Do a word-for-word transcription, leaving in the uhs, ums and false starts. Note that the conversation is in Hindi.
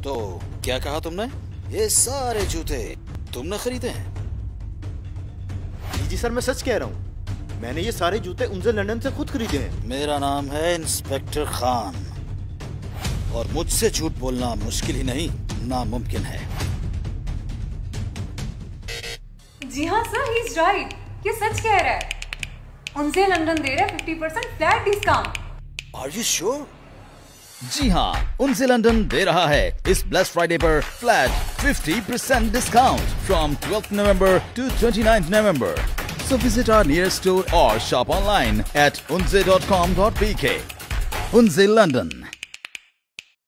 तो क्या कहा तुमने? ये सारे जूते तुमने खरीदे हैं? जी जी सर, मैं सच कह रहा हूँ। मैंने ये सारे जूते उनसे लंदन से खुद खरीदे हैं। मेरा नाम है इंस्पेक्टर खान और मुझसे झूठ बोलना मुश्किल ही नहीं, नामुमकिन है। जी हाँ सर, ही इज राइट। ये सच कह रहा है। उनसे लंदन दे रहा है fifty percent flat discount. Are you sure? जी हाँ, उनसे लंदन दे रहा है इस ब्लैक फ्राइडे पर flat fifty percent discount from twelfth November to twenty ninth November. So visit our nearest store or shop online at unze dot com dot b k. Unze London.